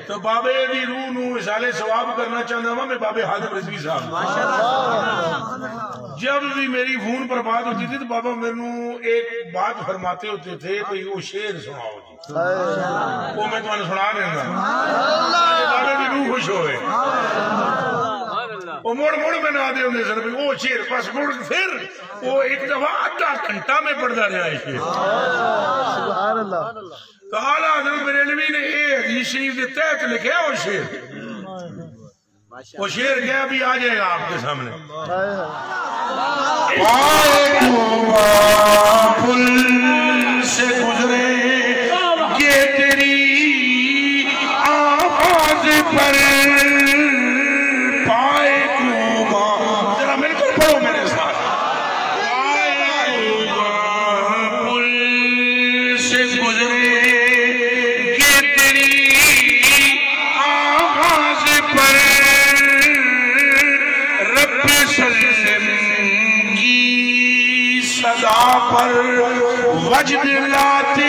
तो बाबे दी रूह नू इसाले सवाब करना चाहता वहां मैं बाबे हाजिम रिजवी साहब। जब भी मेरी फोन पर बात होती थी तो बाबा मेनू एक बात फरमाते होते थे भाई वो शेर सुनाओ जी, वो मैं तुम्हें सुना देंगा, बाबे दी रूह खुश होवे। वो मुड़ मुड़ मैंने आदे होंगे सर वो शेर बस मुड़ फिर वो एक दफा आधा घंटा में पढ़ता रहा है शेर। तो आला हज़रत बरेलवी ने ये हदीस शरीफ के तहत लिखा वो शेर, वो शेर क्या भी आ जाएगा आपके सामने। पुल से गुजरे ये तेरी आवाज पर पाए घूमा, जरा मिलकर पढ़ो मेरे साथ। पुल से गुजरे ये तेरी आवाज पर रब सल्लम की सदा पर वजद लाते